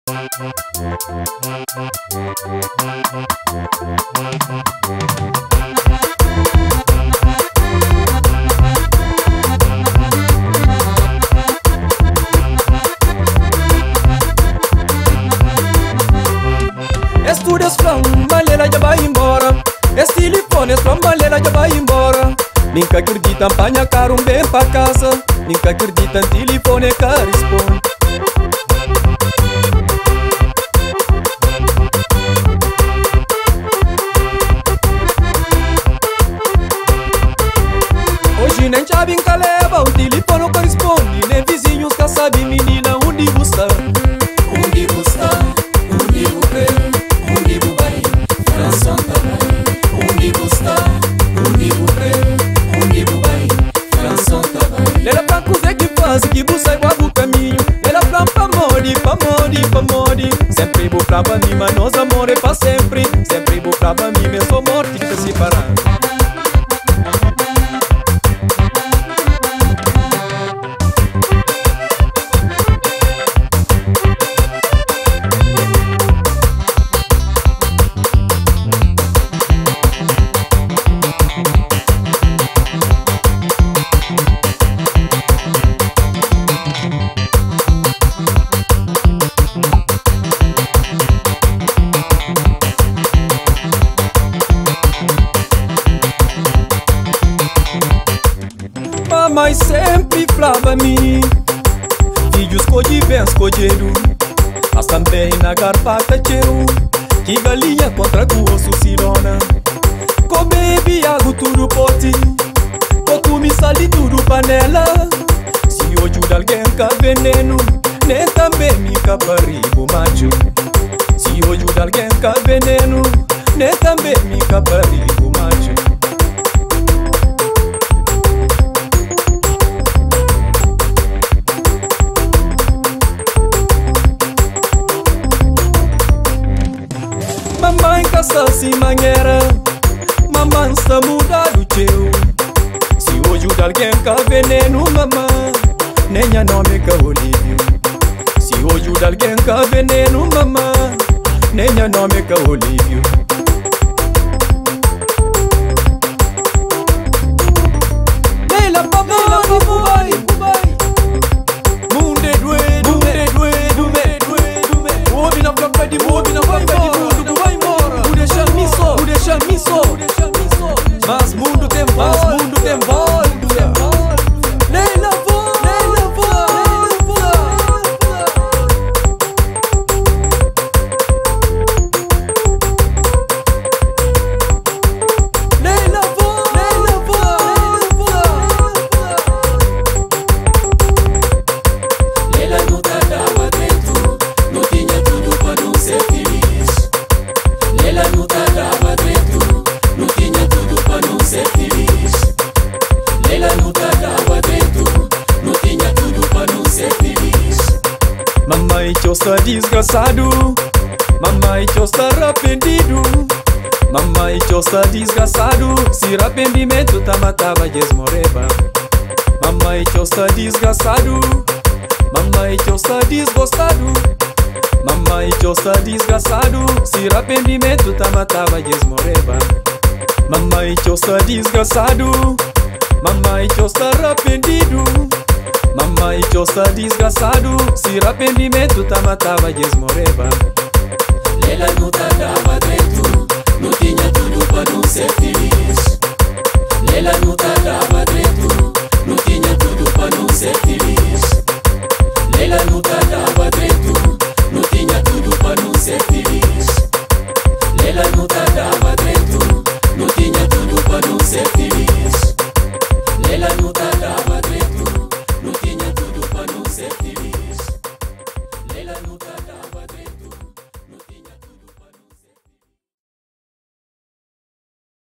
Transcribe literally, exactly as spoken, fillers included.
Estúdios from Malela já vai embora. Esse telefone from Malela já vai embora. Nunca acredita, apanha caro um bem pra casa. Nunca acredita, telefone que responde. Hoje nem chave em caleba, o telefone não corresponde. Nem vizinhos que sabem, menina, onde você está? Onde você está? Onde você Onde você vai? França também. Onde você está? Onde você Onde você vai? França também. Ela pra cozer que faz, que você vai pro caminho. Ela pra pra mori, pra mori, pra mori. Sempre vou pra mim, mas nós amor é pra sempre. Sempre vou pra mim, mas sou morte que tá separando. Mamãe sempre falava a mim, filhos escolhe bem escolheram, mas também na garfata cheiro, que galinha contra gosto cirona. Come água tudo pote, come sal e tudo panela. Se hoje alguém com veneno, nem também me caparigo macho. Se hoje alguém com veneno, nem também me caparigo macho. Mamãe caça se mangueira, mamãe está mudado teu. Se hoje alguém com veneno, mamãe, nem a nome que Olívio. Se hoje alguém com veneno, mamãe, nem a nome que Olívio. Leila papai, papai, munde doe, munde doe, dume, doe, dume. O homem na própria de mundo, na própria de mundo. Deixa miso, mas mundo tem voz, mundo tem voz. Leila voz, Leila voz, Leila voz, Leila voz. Leila não tava dentro, não tinha tudo para não ser feliz. Leila não tava dentro, não tinha tudo para não ser feliz. Leila não tava dentro, não tinha tudo para não ser feliz. Mamãe que está desgraçado, mamãe que está arrependido. Mamãe que está desgraçado, se arrependimento tá matava e esmoreba. Mamãe que está desgraçado, mamãe que está desgostado. Mamãe que está desgraçado, se arrependimento tá matava e esmoreba. Mamãe que está desgraçado, mamãe que está arrependido. Mamãe que está desgraçado, se arrependimento tá matava e esmoreba. Leila não tava dentro, não tinha tudo para não ser feliz.